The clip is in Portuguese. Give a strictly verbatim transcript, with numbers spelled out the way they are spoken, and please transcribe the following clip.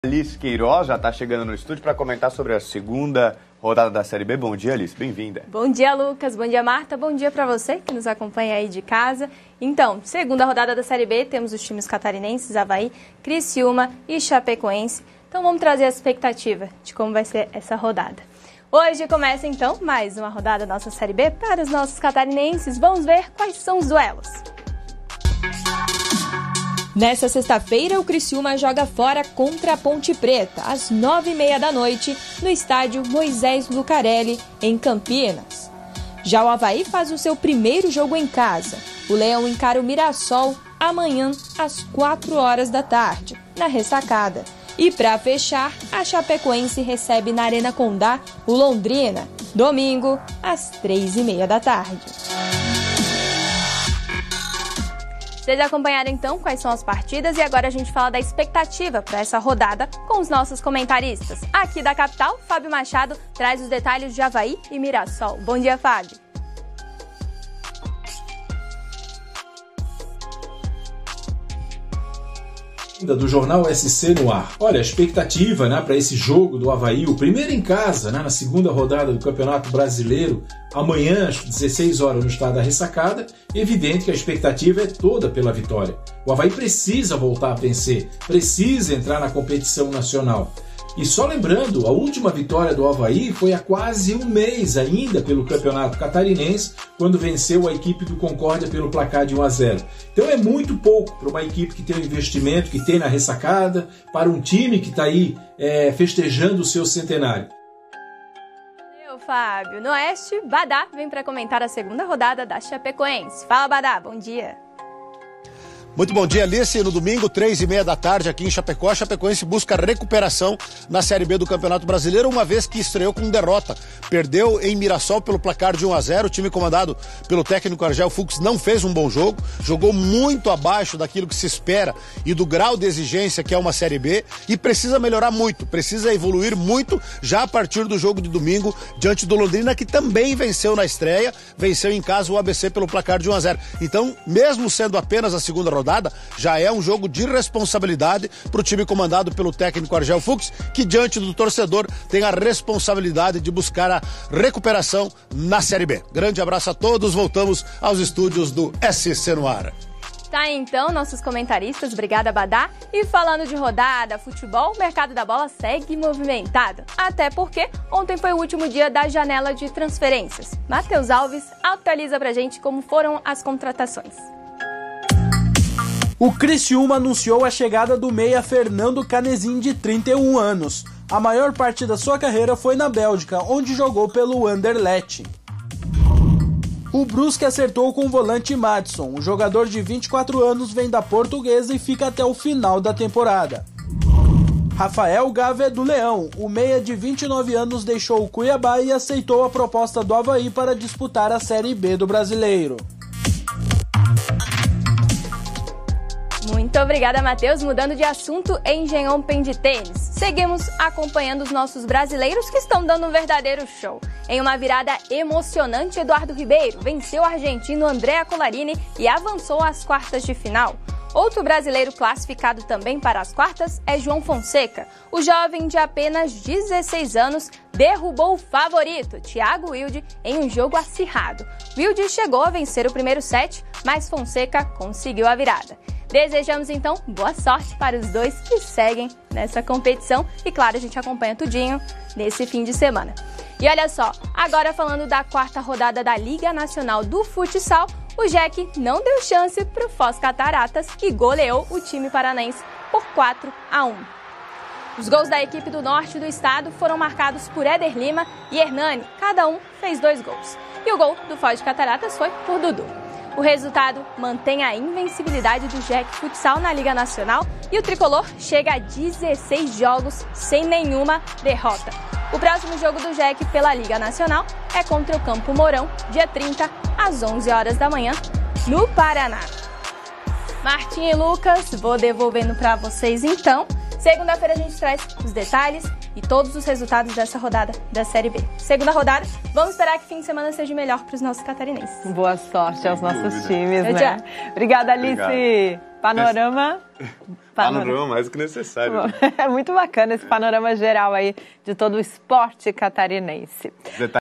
Alice Queiroz já está chegando no estúdio para comentar sobre a segunda rodada da Série B. Bom dia, Alice. Bem-vinda. Bom dia, Lucas. Bom dia, Marta. Bom dia para você que nos acompanha aí de casa. Então, segunda rodada da Série B, temos os times catarinenses, Avaí, Criciúma e Chapecoense. Então, vamos trazer a expectativa de como vai ser essa rodada. Hoje começa, então, mais uma rodada da nossa Série B para os nossos catarinenses. Vamos ver quais são os duelos. Nessa sexta-feira, o Criciúma joga fora contra a Ponte Preta, às nove e meia da noite, no estádio Moisés Lucarelli, em Campinas. Já o Avaí faz o seu primeiro jogo em casa. O Leão encara o Mirassol amanhã, às quatro horas da tarde, na Ressacada. E para fechar, a Chapecoense recebe na Arena Condá o Londrina, domingo, às três e meia da tarde. Vocês acompanharam então quais são as partidas e agora a gente fala da expectativa para essa rodada com os nossos comentaristas. Aqui da capital, Fábio Machado traz os detalhes de Avaí e Mirassol. Bom dia, Fábio. Do Jornal S C no ar. Olha, a expectativa, né, para esse jogo do Avaí, o primeiro em casa, né, na segunda rodada do Campeonato Brasileiro, amanhã às dezesseis horas no estado da Ressacada, evidente que a expectativa é toda pela vitória. O Avaí precisa voltar a vencer, precisa entrar na competição nacional. E só lembrando, a última vitória do Avaí foi há quase um mês ainda pelo Campeonato Catarinense, quando venceu a equipe do Concórdia pelo placar de um a zero. Então é muito pouco para uma equipe que tem o investimento que tem na Ressacada, para um time que está aí é, festejando o seu centenário. Valeu, Fábio. No Oeste, Badá vem para comentar a segunda rodada da Chapecoense. Fala, Badá, bom dia. Muito bom dia, Alice. No domingo, três e meia da tarde, aqui em Chapecó, a Chapecoense busca recuperação na Série B do Campeonato Brasileiro, uma vez que estreou com derrota. Perdeu em Mirassol pelo placar de um a zero. O time comandado pelo técnico Argel Fux não fez um bom jogo, jogou muito abaixo daquilo que se espera e do grau de exigência que é uma Série B e precisa melhorar muito, precisa evoluir muito já a partir do jogo de domingo diante do Londrina, que também venceu na estreia, venceu em casa o A B C pelo placar de um a zero. Então, mesmo sendo apenas a segunda rodada, rodada, já é um jogo de responsabilidade para o time comandado pelo técnico Argel Fux, que diante do torcedor tem a responsabilidade de buscar a recuperação na Série B. Grande abraço a todos, voltamos aos estúdios do S C no ar. Tá aí, então, nossos comentaristas, obrigada, Badá. E falando de rodada, futebol, o mercado da bola segue movimentado. Até porque ontem foi o último dia da janela de transferências. Matheus Alves atualiza pra gente como foram as contratações. O Criciúma anunciou a chegada do meia Fernando Canesim, de trinta e um anos. A maior parte da sua carreira foi na Bélgica, onde jogou pelo Anderlecht. O Brusque acertou com o volante Madison. O jogador de vinte e quatro anos vem da Portuguesa e fica até o final da temporada. Rafael Gávea do Leão. O meia de vinte e nove anos deixou o Cuiabá e aceitou a proposta do Avaí para disputar a Série B do Brasileiro. Muito obrigada, Matheus. Mudando de assunto, Engenhão Open de tênis. Seguimos acompanhando os nossos brasileiros que estão dando um verdadeiro show. Em uma virada emocionante, Eduardo Ribeiro venceu o argentino Andrea Collarini e avançou às quartas de final. Outro brasileiro classificado também para as quartas é João Fonseca. O jovem de apenas dezesseis anos derrubou o favorito, Thiago Wilde, em um jogo acirrado. Wilde chegou a vencer o primeiro set, mas Fonseca conseguiu a virada. Desejamos, então, boa sorte para os dois que seguem nessa competição. E, claro, a gente acompanha tudinho nesse fim de semana. E olha só, agora falando da quarta rodada da Liga Nacional do Futsal, o Jack não deu chance para o Foz Cataratas e goleou o time paranaense por quatro a um. Os gols da equipe do norte do estado foram marcados por Éder Lima e Hernani. Cada um fez dois gols. E o gol do Foz Cataratas foi por Dudu. O resultado mantém a invencibilidade do Jack Futsal na Liga Nacional e o tricolor chega a dezesseis jogos sem nenhuma derrota. O próximo jogo do Jack pela Liga Nacional é contra o Campo Mourão, dia trinta, às onze horas da manhã, no Paraná. Martim e Lucas, vou devolvendo para vocês então. Segunda-feira a gente traz os detalhes e todos os resultados dessa rodada da Série B. Segunda rodada, vamos esperar que fim de semana seja melhor para os nossos catarinenses. Boa sorte aos nossos dúvida. times, Tchau, né? tchau. Obrigada, Alice. Obrigado. Panorama... Panorama, panorama mais do que necessário. Né? É muito bacana esse panorama geral aí de todo o esporte catarinense.